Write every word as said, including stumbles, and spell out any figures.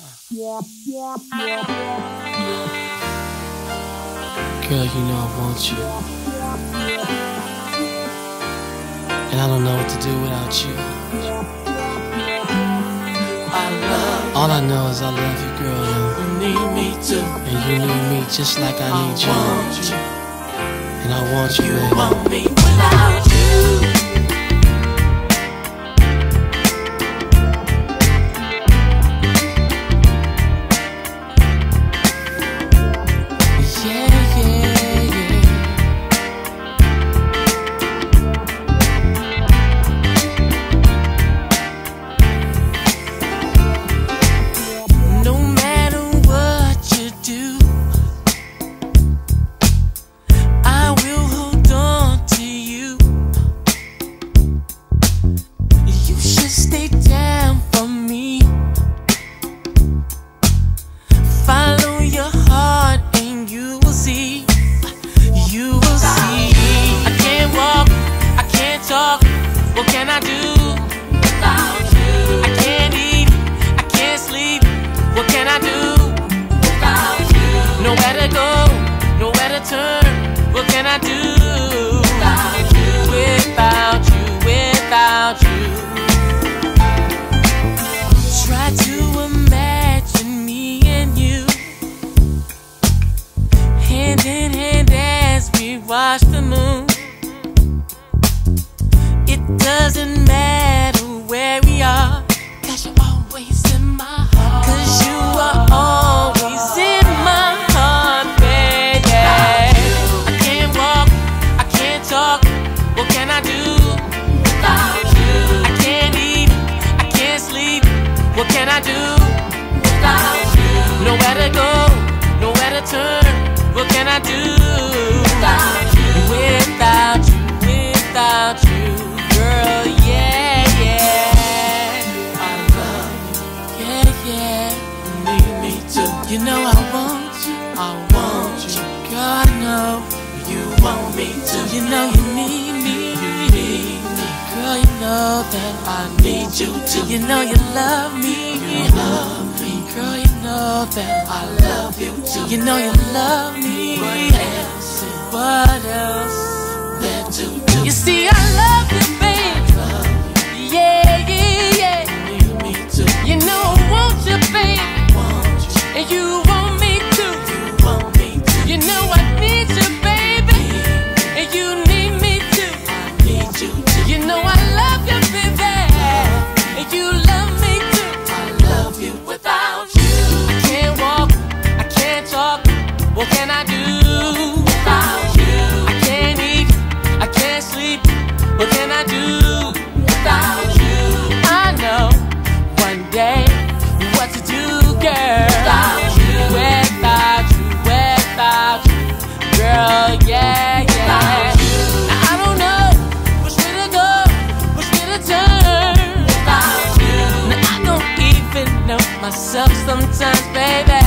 Girl, you know I want you, and I don't know what to do without you. I love All I know is I love you, girl. You need me too, and you need me just like I need I you. Want you. And I want you, baby. You want me without you. What can I do without you? I can't eat, I can't sleep. What can I do without you? Nowhere to go, nowhere to turn. What can I do without you? Without you, without you. Try to imagine me and you, hand in hand as we watch the moon. Doesn't matter where we are, 'cause you're always in my heart. 'Cause you are always in my heart, baby. I can't walk, I can't talk. What can I do without you? I can't eat, I can't sleep. What can I do without you? Nowhere to go, nowhere to turn. What can I do without you? Without you, without you. Girl, yeah, yeah, I love you, yeah, yeah, you need me too. You know I want you, I want you. God, I know you want me too. You know you need me, you need me. Girl, you know that I need you too. You know you love me, you love me. Girl, you know that I love you too. You know you love me. What else? What else left to do? You see, I love you, baby. Yeah, yeah, yeah. You know I want you, baby. And you want me too. You know I need you, baby. And you need me too. You know I love you, baby. And you love me too. I love you without you. I can't walk, I can't talk. What can I do without you? I can't eat, I can't sleep. What can I do without you? I know one day what to do, girl. Without you, without you, without you, girl, yeah, yeah. Without you. Now I don't know which way to go, which way to turn. Without you. Now I don't even know myself sometimes, baby.